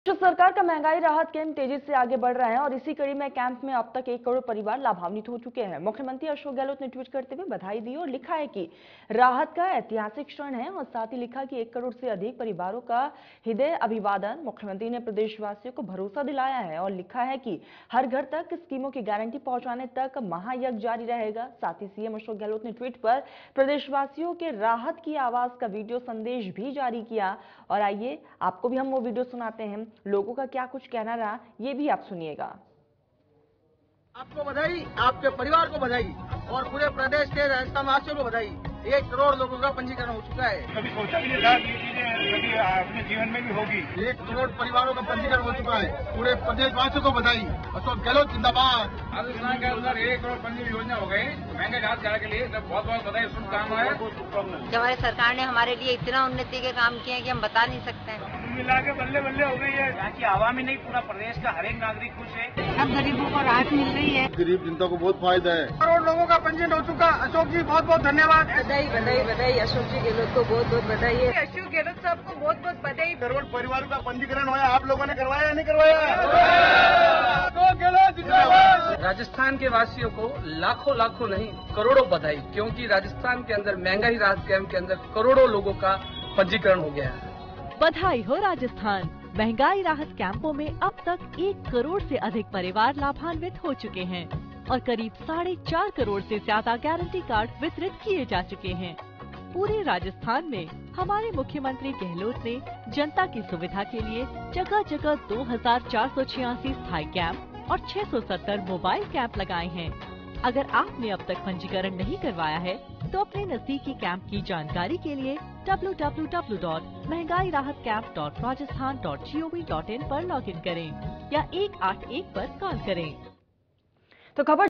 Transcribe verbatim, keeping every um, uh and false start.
जो सरकार का महंगाई राहत कैंप तेजी से आगे बढ़ रहा है और इसी कड़ी में कैंप में अब तक एक करोड़ परिवार लाभान्वित हो चुके हैं। मुख्यमंत्री अशोक गहलोत ने ट्वीट करते हुए बधाई दी और लिखा है कि राहत का ऐतिहासिक क्षण है और साथ ही लिखा कि एक करोड़ से अधिक परिवारों का हृदय अभिवादन। मुख्यमंत्री ने प्रदेशवासियों को भरोसा दिलाया है और लिखा है कि हर घर तक स्कीमों की गारंटी पहुंचाने तक महायज्ञ जारी रहेगा। साथ ही सीएम अशोक गहलोत ने ट्वीट पर प्रदेशवासियों के राहत की आवाज का वीडियो संदेश भी जारी किया और आइए आपको भी हम वो वीडियो सुनाते हैं। लोगों का क्या कुछ कहना रहा ये भी आप सुनिएगा। आपको बधाई, आपके परिवार को बधाई और पूरे प्रदेश के राजस्थान वासियों को बधाई। एक करोड़ लोगों का पंजीकरण हो चुका है। कभी सोचा भी नहीं था ये चीजें कभी अपने जीवन में भी होगी। एक करोड़ परिवारों का पंजीकरण हो चुका है। पूरे प्रदेश वासियों को बधाई। अशोक गहलोत जिंदाबाद। राजस्थान के अंदर एक करोड़ पंजीकरण योजना हो गई। महंगे राहत के लिए बहुत बहुत बधाई, शुभकामनाएं। जब हमारी सरकार ने हमारे लिए इतना उन्नति के काम किए हैं कि हम बता नहीं सकते हैं। मिला के बल्ले बल्ले हो गई है। यहाँ की आवाम ही नहीं, पूरा प्रदेश का हर एक नागरिक खुश है। अब गरीबों को राहत मिल रही है। गरीब जनता को बहुत फायदा है। करोड़ लोगों का पंजीकरण हो चुका। अशोक जी बहुत बहुत धन्यवाद। बधाई बधाई बधाई। अशोक जी गहलोत को बहुत बहुत बधाई है। अशोक गहलोत साहब को बहुत बहुत बधाई। करोड़ परिवारों का पंजीकरण हुआ। आप लोगों ने करवाया या नहीं करवाया? राजस्थान के वासियों को लाखों लाखों नहीं करोड़ों बधाई, क्योंकि राजस्थान के अंदर महंगाई राहत कैंप के अंदर करोड़ों लोगों का पंजीकरण हो गया है। बधाई हो राजस्थान। महंगाई राहत कैंपों में अब तक एक करोड़ से अधिक परिवार लाभान्वित हो चुके हैं और करीब साढ़े चार करोड़ से ज्यादा गारंटी कार्ड वितरित किए जा चुके हैं। पूरे राजस्थान में हमारे मुख्यमंत्री गहलोत ने जनता की सुविधा के लिए जगह जगह दो हजार चार सौ छियासी स्थायी कैंप और छह सौ सत्तर मोबाइल कैंप लगाए हैं। अगर आपने अब तक पंजीकरण नहीं करवाया है तो अपने नजदीकी कैंप की जानकारी के लिए W W W dot Mehangai Rahat camp dot Rajasthan dot G O V dot in पर लॉगिन करें या एक आठ एक पर कॉल करें। तो खबर